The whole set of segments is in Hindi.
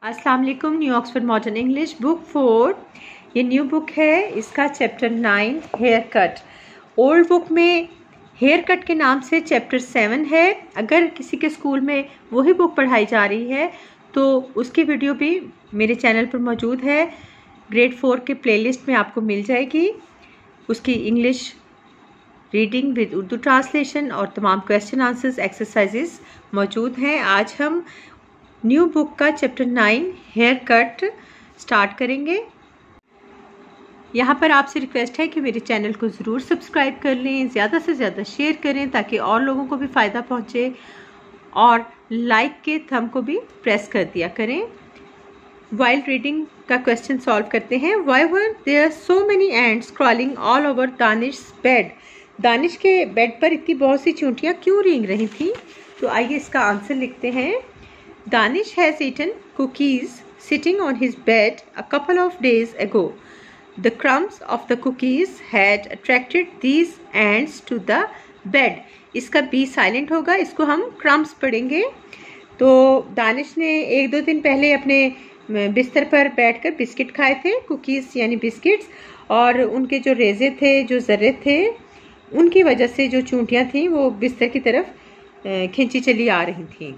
अस्सलाम वालेकुम। New Oxford modern English book 4 ये न्यू बुक है। इसका chapter 9 haircut. Old book में हेयर कट के नाम से चैप्टर 7 है। अगर किसी के स्कूल में वही बुक पढ़ाई जा रही है तो उसकी वीडियो भी मेरे चैनल पर मौजूद है। ग्रेड 4 के प्लेलिस्ट में आपको मिल जाएगी। उसकी English reading with Urdu translation और तमाम क्वेश्चन आंसर्स एक्सरसाइजेस मौजूद हैं। आज हम न्यू बुक का चैप्टर 9 हेयर कट स्टार्ट करेंगे। यहाँ पर आपसे रिक्वेस्ट है कि मेरे चैनल को ज़रूर सब्सक्राइब कर लें, ज़्यादा से ज़्यादा शेयर करें ताकि और लोगों को भी फ़ायदा पहुँचे, और लाइक के थंब को भी प्रेस कर दिया करें। वाइल्ड रीडिंग का क्वेश्चन सॉल्व करते हैं। Why were there so many ants crawling all over Danish bed? Danish के बेड पर इतनी बहुत सी चींटियाँ क्यों रेंग रही थी? तो आइए इसका आंसर लिखते हैं। Danish has eaten cookies sitting on his bed a couple of days ago. The crumbs of the cookies had attracted these ants to the bed. इसका बी साइलेंट होगा, इसको हम crumbs पढ़ेंगे। तो दानिश ने एक दो दिन पहले अपने बिस्तर पर बैठकर बिस्किट खाए थे, कुकीज़ यानी बिस्किट्स, और उनके जो रेज़े थे, जो ज़र्रे थे, उनकी वजह से जो चूंटियाँ थीं वो बिस्तर की तरफ खींची चली आ रही थीं।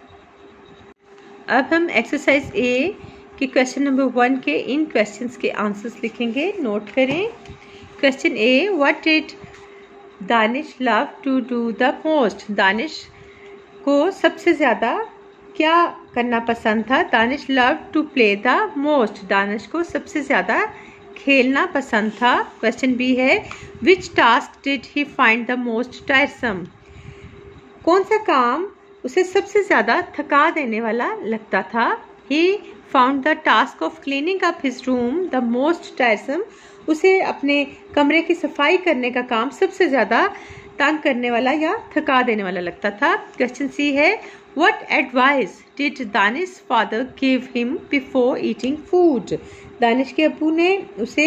अब हम एक्सरसाइज ए के क्वेश्चन नंबर 1 के इन क्वेश्चंस के आंसर्स लिखेंगे। नोट करें। Question A, what did Danish love to do the most? Danish को सबसे ज़्यादा क्या करना पसंद था? Danish love to play the most. Danish को सबसे ज़्यादा खेलना पसंद था। क्वेश्चन बी है, which task did he find the most tiresome? कौन सा काम उसे सबसे ज़्यादा थका देने वाला लगता था? He found the task of cleaning up his room the most tiresome. उसे अपने कमरे की सफाई करने का काम सबसे ज़्यादा तंग करने वाला या थका देने वाला लगता था। क्वेश्चन सी है, what advice did Danish father give him before eating food? Danish के अब्बू ने उसे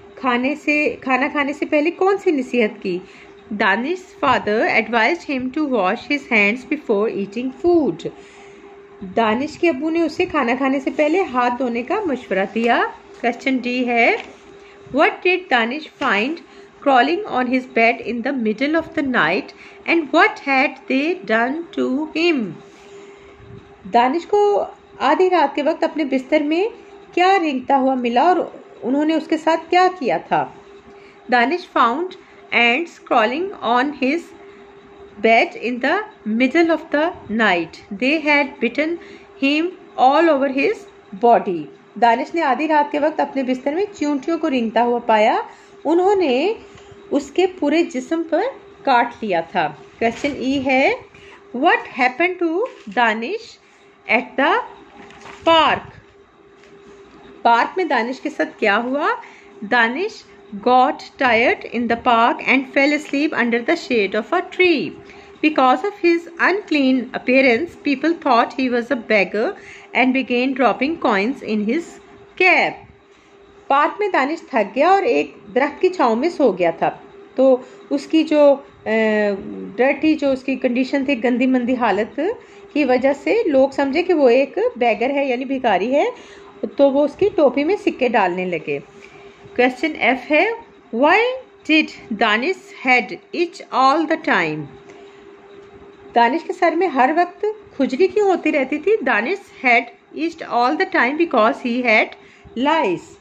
खाना खाने से पहले कौन सी नसीहत की? Danish's father advised him to wash his hands before eating food. Danish के अब्बू ने उसे खाना खाने से पहले हाथ धोने का मशवरा दिया। क्वेश्चन डी है, What did Danish find crawling on his bed in the middle of the night and what had they done to him? Danish को आधी रात के वक्त अपने बिस्तर में क्या रेंगता हुआ मिला और उन्होंने उसके साथ क्या किया था? Danish found ants crawling on his bed in the middle of the night. They had bitten him all over his body. Danish ने आधी रात के वक्त अपने बिस्तर में चींटियों को रेंगता हुआ पाया। उन्होंने उसके पूरे जिस्म पर काट लिया था। क्वेश्चन ई है, What happened to Danish at the park? Park में दानिश के साथ क्या हुआ? Danish got tired in the park and fell asleep under the shade of a tree. Because of his unclean appearance, people thought he was a beggar and began dropping coins in his cap. Park में दानिश थक गया और एक दरख्त की छांव में सो गया था। तो उसकी जो डर्टी जो उसकी कंडीशन थी, गंदी मंदी हालत की वजह से लोग समझे कि वो एक बैगर है यानी भिखारी है, तो वो उसकी टोपी में सिक्के डालने लगे। क्वेश्चन एफ है, why did Danish head itch all the time? Danish के सर में हर वक्त खुजली क्यों होती रहती थी? Danish head itched all the time because he had lice.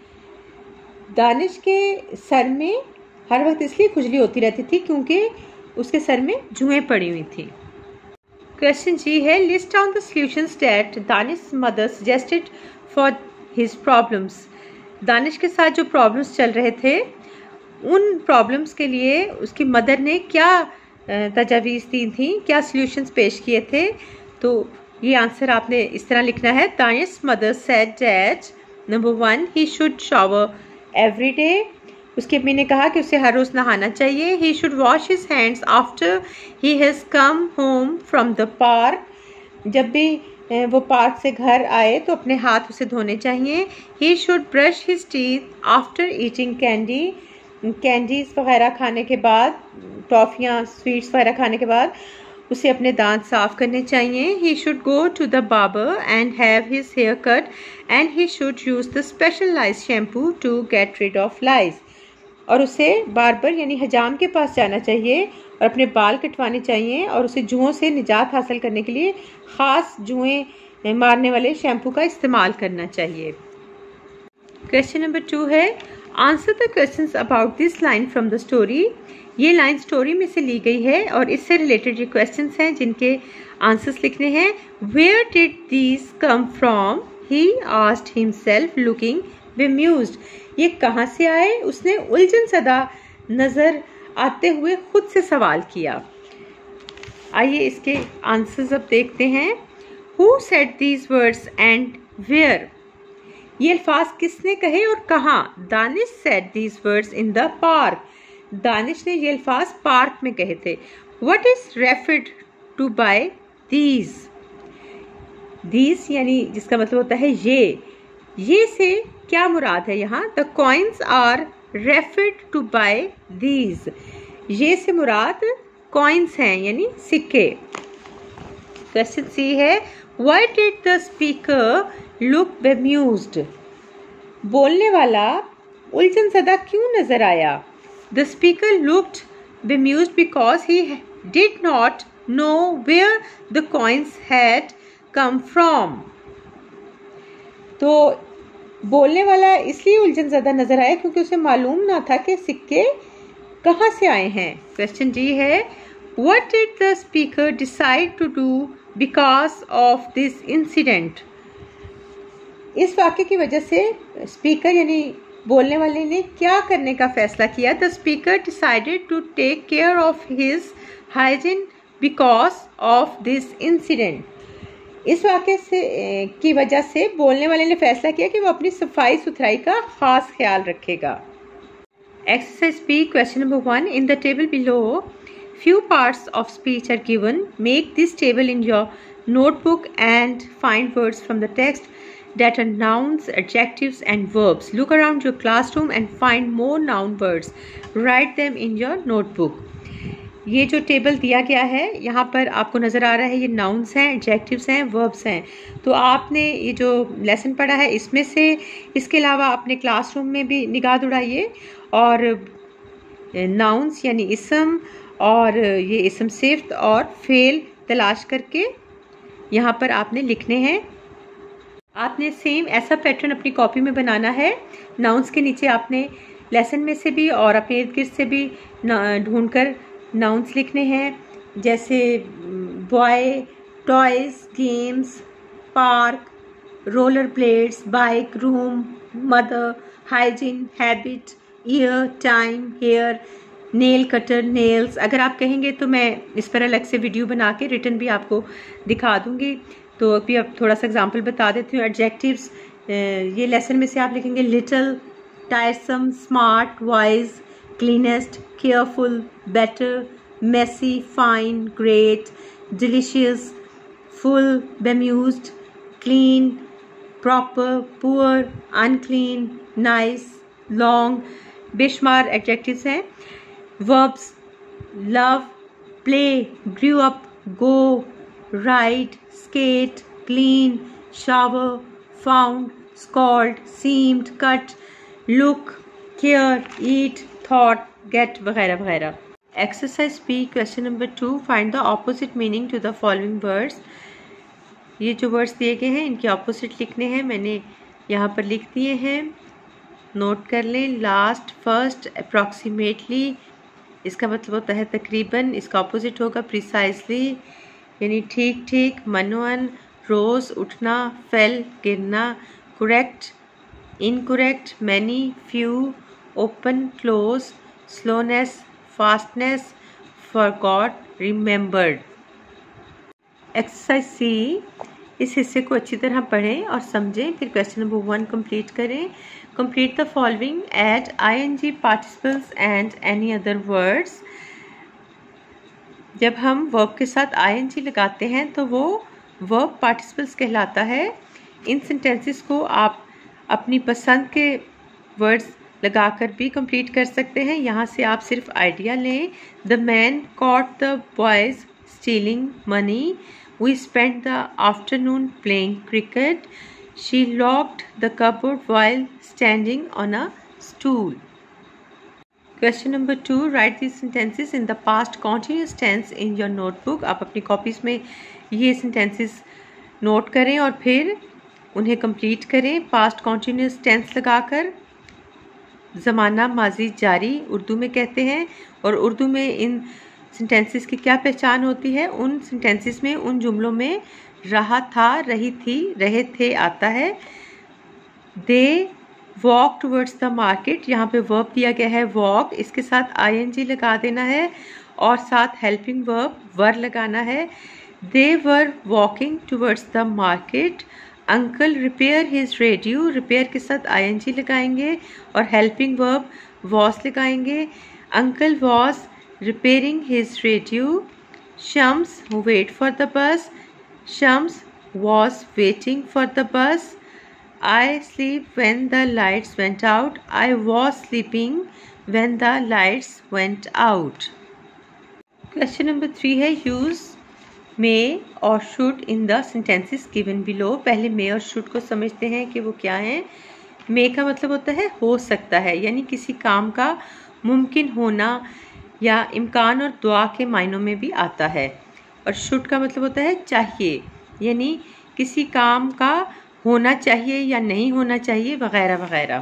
Danish के सर में हर वक्त इसलिए खुजली होती रहती थी क्योंकि उसके सर में जुएं पड़ी हुई थी। क्वेश्चन जी है, list on the solutions that Danish mother suggested for his problems. Danish के साथ जो प्रॉब्लम्स चल रहे थे, उन प्रॉब्लम्स के लिए उसकी मदर ने क्या तजावीज़ दी थी, क्या सॉल्यूशंस पेश किए थे? तो ये आंसर आपने इस तरह लिखना है। Danish mother said that number 1 he should shower every day. उसकी अम्मी ने कहा कि उसे हर रोज़ नहाना चाहिए। He should wash his hands after he has come home from the park. जब भी वो पार्क से घर आए तो अपने हाथ उसे धोने चाहिए। He should brush his teeth after eating candy. Candies वगैरह खाने के बाद, टॉफ़ियाँ, स्वीट्स वगैरह खाने के बाद उसे अपने दांत साफ करने चाहिए. He should go to the barber and have his hair cut and he should use the specialized shampoo to get rid of lice. और उसे बार्बर यानी हजाम के पास जाना चाहिए और अपने बाल कटवाने चाहिए और उसे जुओं से निजात हासिल करने के लिए ख़ास जुएं मारने वाले शैम्पू का इस्तेमाल करना चाहिए. क्वेश्चन नंबर 2 है answer the questions about this line from the story. ये लाइन स्टोरी में से ली गई है और इससे रिलेटेड ये क्वेश्चंस हैं जिनके आंसर्स लिखने हैं. Where did these come from? He asked himself looking bemused. ये कहाँ से आए? उसने उलझन सदा नजर आते हुए खुद से सवाल किया. आइए इसके आंसर्स अब देखते हैं. Who said these words and where? ये अल्फाज किसने कहे और कहाँ? Danish said these words in the park. Danish ने ये अल्फाज पार्क में कहे थे. What is referred to by these? These यानी जिसका मतलब होता है ये से क्या मुराद है यहाँ? The coins are referred to by these. ये से मुराद कॉइन्स हैं यानी सिक्के. क्वेश्चन सी है why did the speaker look bemused? बोलने वाला उलझन सदा क्यों नजर आया? The speaker looked bemused because he did not know where the coins had come from. तो बोलने वाला इसलिए उलझन ज़्यादा नजर आया क्योंकि उसे मालूम ना था कि सिक्के कहाँ से आए हैं. क्वेश्चन डी है what did the speaker decide to do because of this incident? इस वाक्य की वजह से स्पीकर यानी बोलने वाले ने क्या करने का फैसला किया? The speaker decided to take care of his hygiene because of this incident. इस वाक्य से की वजह से बोलने वाले ने फैसला किया कि वो अपनी सफाई सुथराई का खास ख्याल रखेगा. Exercise B question number 1 in the table below few parts of speech are given. Make this table in your notebook and find words from the text that are nouns, adjectives and verbs. Look around your classroom and find more noun words. Write them in your notebook. ये जो टेबल दिया गया है यहाँ पर आपको नज़र आ रहा है ये नाउन्स हैं, एडजेक्टिव्स हैं, वर्ब्स हैं. तो आपने ये जो लेसन पढ़ा है इसमें से इसके अलावा अपने क्लासरूम में भी निगाह दौड़ाइए और नाउन्स यानी इसम और ये इसम सिफ्त और फेल तलाश करके यहाँ पर आपने लिखने हैं. आपने सेम ऐसा पैटर्न अपनी कॉपी में बनाना है. नाउन्स के नीचे आपने लेसन में से भी और अपने इर्द गिर्द से भी ढूंढकर नाउन्स लिखने हैं जैसे boy, toys, games, park, roller blades, bike, room, mother, hygiene, habit, year, time, hair, nail cutter, nails. अगर आप कहेंगे तो मैं इस पर अलग से वीडियो बना के रिटर्न भी आपको दिखा दूंगी. तो अभी अब थोड़ा सा एग्जांपल बता देती हूँ. एडजेक्टिव्स ये लेसन में से आप लिखेंगे little, tiresome, smart, wise, cleanest, careful, better, messy, fine, great, delicious, full, bemused, clean, proper, poor, unclean, nice, long. बेशुमार एडजेक्टिव्स हैं. Verbs love, play, grow up, go, ride, skate, clean, shower, found, scald, seemed, cut, look, care, eat, thought, get वगैरह वगैरह. Exercise B question number 2 find the opposite meaning to the following words. ये जो वर्ड्स दिए गए हैं इनके ऑपोजिट लिखने हैं. मैंने यहाँ पर लिख दिए हैं, नोट कर लें. लास्ट, फर्स्ट, अप्रॉक्सीमेटली इसका मतलब होता है तकरीबन. इसका ऑपोजिट होगा प्रिसाइजली यानी ठीक ठीक, मनोअन, रोज़, उठना, फेल, गिरना, correct, incorrect, many, few, open, close, slowness, fastness, forgot, remembered. Exercise C इस हिस्से को अच्छी तरह पढ़ें और समझें. फिर क्वेश्चन नंबर 1 कंप्लीट करें. Complete the following ed ing participles and any other words. जब हम वर्ब के साथ ing लगाते हैं तो वो वर्ब पार्टिसिपल्स कहलाता है. इन सेंटेंसेस को आप अपनी पसंद के वर्ड्स लगाकर भी कंप्लीट कर सकते हैं. यहाँ से आप सिर्फ आइडिया लें. The man caught the boys stealing money. We spent the afternoon playing cricket. She locked the cupboard while standing on a stool. Question number 2. Write these sentences in the past continuous tense in your notebook. आप अपनी कॉपीज़ में ये sentences नोट करें और फिर उन्हें कंप्लीट करें पास्ट कॉन्टीन्यूस टेंस लगाकर। ज़माना माजी जारी उर्दू में कहते हैं, और उर्दू में इन सेंटेंसेस की क्या पहचान होती है? उन सेंटेंसेस में, उन जुमलों में रहा था, रही थी, रहे थे आता है। They walk towards the market, यहाँ पे वर्ब दिया गया है वॉक, इसके साथ ing लगा देना है और साथ हेल्पिंग वर्ब वर लगाना है। They were walking towards the market. Uncle repair his radio, repair के साथ ing लगाएंगे और हेल्पिंग वर्ब वॉस लगाएंगे। Uncle was repairing his radio. Shams wait for the bus, Shams was waiting for the bus. I sleep when the lights went out, I was sleeping when the lights went out. Question number 3 है use may और should in the sentences given below. पहले may और should को समझते हैं कि वो क्या हैं। may का मतलब होता है हो सकता है, यानी किसी काम का मुमकिन होना या इम्कान और दुआ के मायनों में भी आता है। और should का मतलब होता है चाहिए, यानी किसी काम का होना चाहिए या नहीं होना चाहिए वगैरह वगैरह।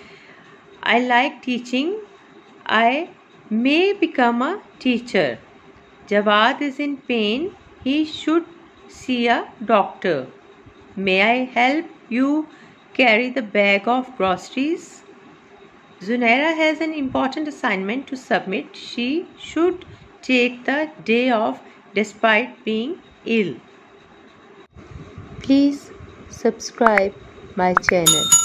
I like teaching, I may become a teacher. Jawad is in pain, he should see a doctor. May I help you carry the bag of groceries? Zunaira has an important assignment to submit. She should take the day off despite being ill. Please subscribe my channel.